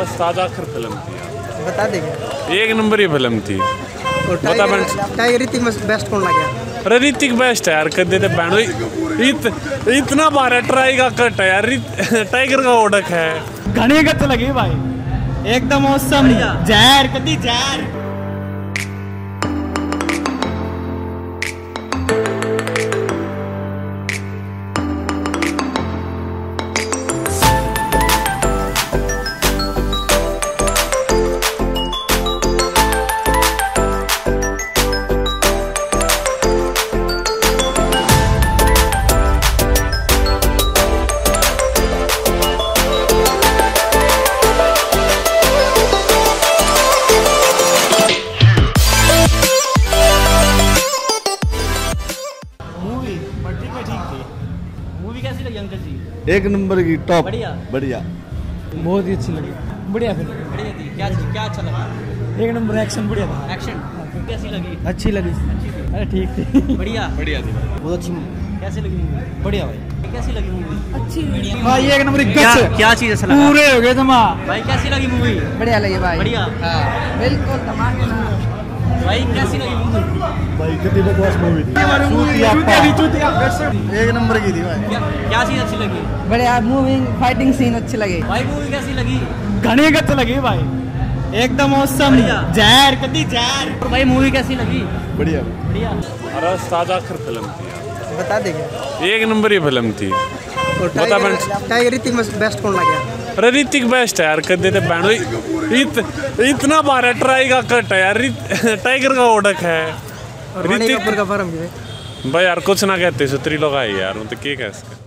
ताजा आखिर फिल्म थी यार, बता देंगे। एक नंबर ही फिल्म थी। बता बहन, टाइगर ऋतिक में बेस्ट कौन लगा? अरे ऋतिक बेस्ट है यार, कदे तो बहन इतना बार ट्राई का कट है यार, टाइगर का ओडक है। घने गत लगी भाई, एकदम औसम। जहर कदी जहर। मूवी कैसी लगी अंकल जी? एक नंबर की, टॉप। बढ़िया बढ़िया, बहुत ही अच्छी लगी। बढ़िया फिल्म, बढ़िया थी। क्या अच्छा लगा? एक नंबर एक्शन बढ़िया था। एक्शन कैसी लगी? अच्छी लगी। अरे ठीक थी। बढ़िया बढ़िया थी, बहुत अच्छी मूवी। कैसी लगी मूवी? बढ़िया भाई। कैसी लगी मूवी? अच्छी भाई, एक नंबर। क्या चीज अच्छा लगा? पूरे हो गए तुम भाई। कैसी लगी मूवी? बढ़िया लगी भाई। बढ़िया, हाँ बिल्कुल धमाकेदार भाई। कैसी लगी मूवी? भाई कितनी बकवास मूवी थी। एक नंबर की थी भाई। क्या चीज अच्छी लगी? बढ़िया मूवी, फाइटिंग सीन अच्छे लगे भाई। मूवी कैसी लगी? घने गत लगी भाई, एकदम औसम। जहर कदी जहर। भाई मूवी कैसी लगी? बढ़िया बढ़िया। अरे ताजा आखिर फिल्म थी यार, बता देंगे। एक नंबर ही फिल्म थी। बता बहन, टाइगर ऋतिक में बेस्ट कौन लगा? अरे ऋतिक बेस्ट है यार, कदे तो बहन इतना बार ट्राई का कट है यार, टाइगर का ओडक है। वानी कपूर का फर्म भाई यार कुछ ना कहते, सुतरी लोग आई यार, तो क्या कह सकते।